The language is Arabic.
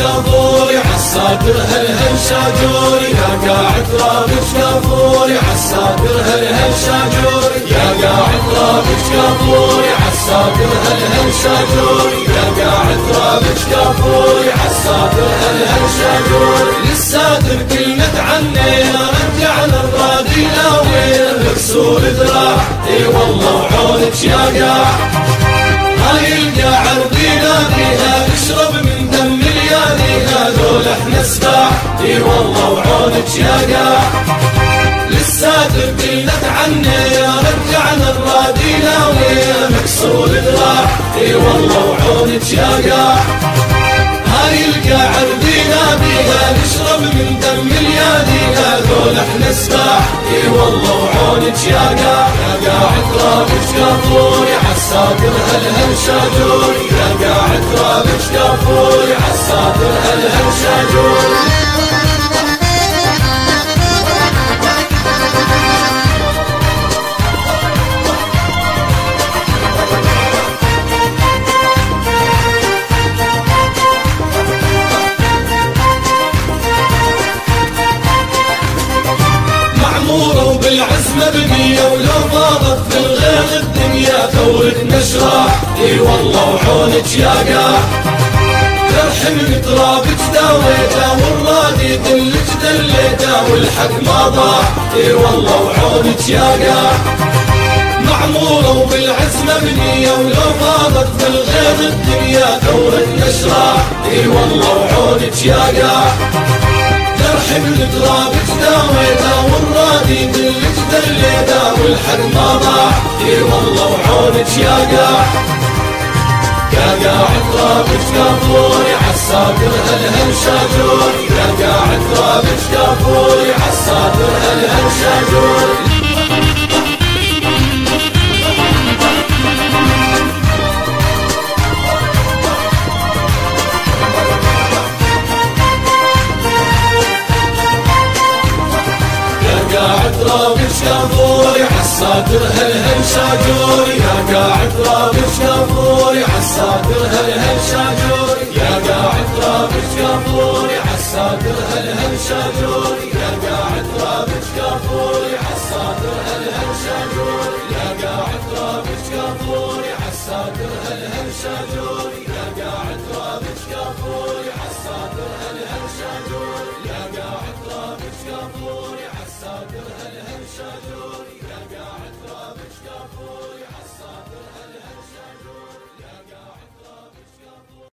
كافوري عالصادر هل شاجوري يا قاعد رابط كافوري عالصادر هل شاجوري يا قاعد رابط كافوري عالصادر هل شاجوري يا قاعد رابط كافوري عالصادر هل شاجوري للصادر كلمة عني رجعنا الرادي لاوين مكسور ذراع اي والله وعونك يا قاع هاي القاع رضينا بيها نشرب من دم اليالي هذول احنا سباع اي والله وعونك يا قاع للساتر قلت عني رجعنا الرادي لاوي مكسور ذراع اي والله وعونك يا قاع هاي القاع رضينا بيها نشرب من دم اليالي هذول احنا سباع اي والله وعونك يا قاع يا قاعد رابط كافوري عالصادر هل شاجوري يا قاعد رابط كافوري عالصادر هل شاجوري بالعزمة بنية ولو فاضت في الغير الدنيا ثورتنا شراح اي والله وعونك يا قاع ترحم ترابك داويته والرادي دلك دليته والحق ما ضاع اي والله وعونك يا قاع معمورة وبالعزمة بنية ولو فاضت في الغير الدنيا ثورتنا شراح اي والله وعونك يا قاع ترحم ترابك داويته والرادي دلك دليته والحق ما ضاع اي والله وعونك يا قاع يا قاعد رابط كافوري عالصادر هل شاجوري يا قاعد رابط كافوري عالصادر هل شاجوري قاعد رابط كافوري عالصادر هل شاجوري يا قاعد رابط كافوري عالصادر هل شاجوري يا قاعد رابط كافوري عالصادر هل شاجوري يا قاعد رابط كافوري